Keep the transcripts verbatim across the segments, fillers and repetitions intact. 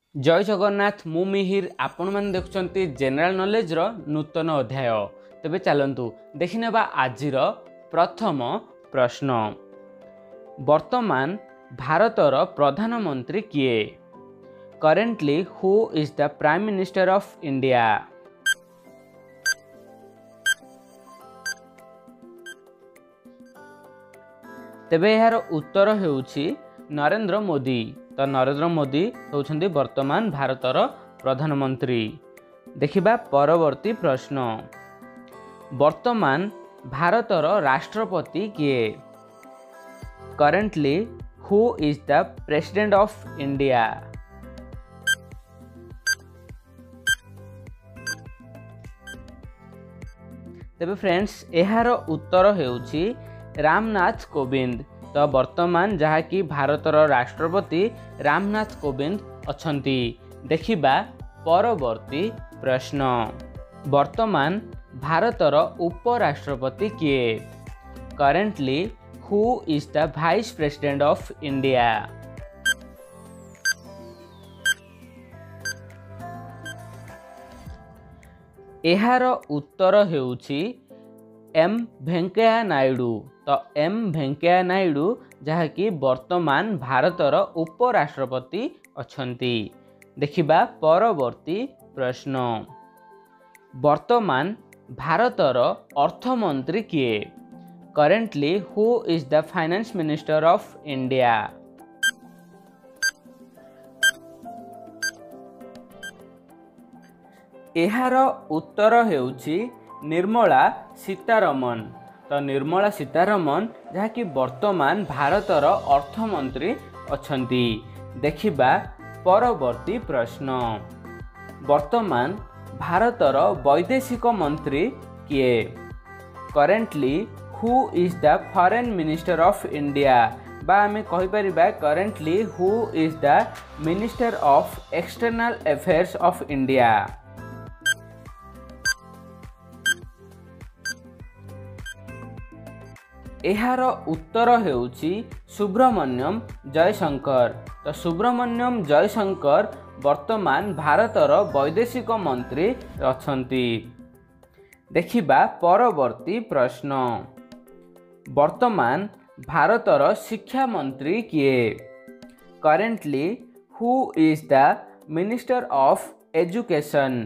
जय जगन्नाथ मु मिहिर आपण मैंने देखुंती जनरल नॉलेज रो नूतन अध्याय। तेबे चलंतु देखिनेबा आजिर प्रथम प्रश्न। वर्तमान भारतर प्रधानमंत्री किए? Currently who is the prime minister of India? तेबे यार उत्तर हेउछि नरेंद्र मोदी। तो नरेंद्र मोदी होउछन्ति वर्तमान भारतर प्रधानमंत्री। देखिबा परवर्ती प्रश्न। वर्तमान भारतर राष्ट्रपति किए? Currently who is the president of India? तेबे फ्रेंड्स एहार उत्तर हेउछि रामनाथ कोविंद। तो वर्तमान जहाँकि भारतर राष्ट्रपति रामनाथ कोविंद अछंती। देखिबा परवर्ती प्रश्न। वर्तमान भारतर उपराष्ट्रपति किए? Currently who is the vice president of India? एहार उत्तर हेउछि एम वेंकैया नायडू। तो एम वेंकैया नायडू जहाँकि वर्तमान भारतर उपराष्ट्रपति अछंती। देखिबा परवर्ती प्रश्न। वर्तमान भारतर अर्थमंत्री किए? Currently who is the finance minister of India? एहार उत्तर हेउछि निर्मला सीतारमण। तो निर्मला सीतारमण जहाँकि वर्तमान भारतर अर्थमंत्री अछंती। देखिबा परवर्ती प्रश्न। वर्तमान भारतर वैदेशिक मंत्री किए? Currently who is the foreign minister of India? बा आमे कहि परिबा currently who is the minister of external affairs of India? एहार उत्तर हेउछि सुब्रमण्यम जयशंकर। तो सुब्रमण्यम जयशंकर वर्तमान भारतर वैदेशिक मंत्री अछंती। देखिबा परवर्ती प्रश्न। वर्तमान भारतर शिक्षा मंत्री किए? Currently who is the minister of education?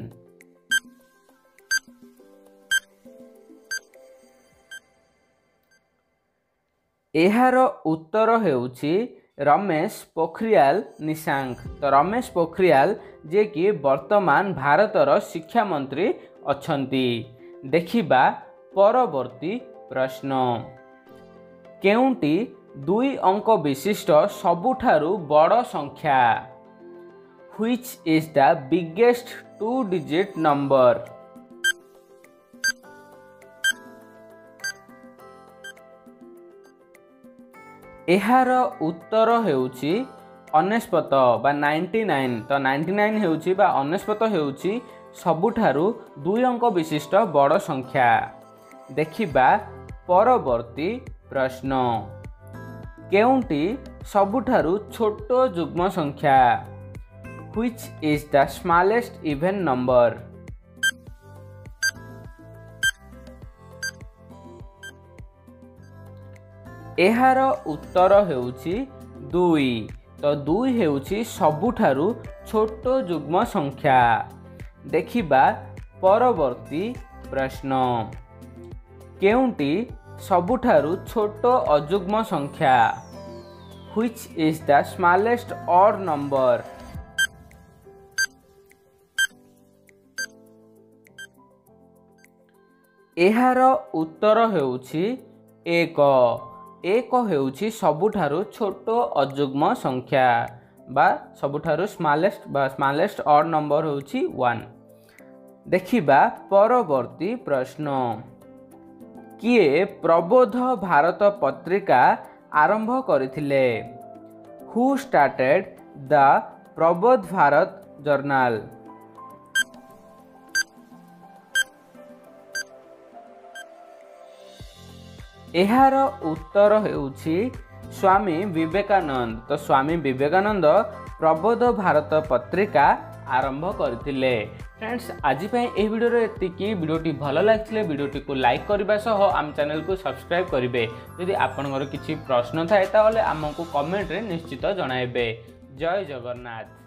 एहार उत्तर हेउछि रमेश पोखरियाल निशांक। तो रमेश पोखरियाल जे कि वर्तमान भारतर शिक्षा मंत्री अछंती। देखिबा परवर्ती प्रश्न। केउंटी दुई अंक विशिष्ट सबुठारु बड़ संख्या? Which is the biggest two digit number? एहार उत्तर हेउछि अनेस्पत बा नाइंटी नाइन। तो नाइंटी नाइन हेउछि बा अनेस्पत हेउछि सबुठारु दुई अंक विशिष्ट बड़ संख्या। देखिबा परवर्ती प्रश्न। केउंटी सबुठारु छोट जुग्म संख्या? Which is the smallest even number? एहार उत्तर हेउछि दुई। तो दुई हेउछि सबुठारु छोट जुग्म संख्या। देखिबा परवर्ती प्रश्न। केउंटी सबुठारु छोट अजुग्म संख्या? Which is the smallest odd number? एहार उत्तर हेउछि एक। एक हेउछि सबुठारु छोट अजुग्म संख्या बा सबुठारु स्मॉलेस्ट बा स्मॉलेस्ट ऑड नंबर हेउछि वन। देखिबा परवर्ती प्रश्न। किए प्रबोध भारत पत्रिका आरंभ करथिले? Who started the Prabodh Bharat journal? एहार उत्तर हेउछि स्वामी विवेकानंद। तो स्वामी विवेकानंद प्रबोध भारत पत्रिका आरंभ करथिले। फ्रेंड्स आज एही वीडियो एतिकी वीडियोटी भल लगी वीडियोटी को लाइक करने सह आम चैनल को सब्सक्राइब करेंगे। यदि आपंकर किसी प्रश्न थाए ताहले आमको कमेंट रे निश्चित जणाइबे। जय जगन्नाथ।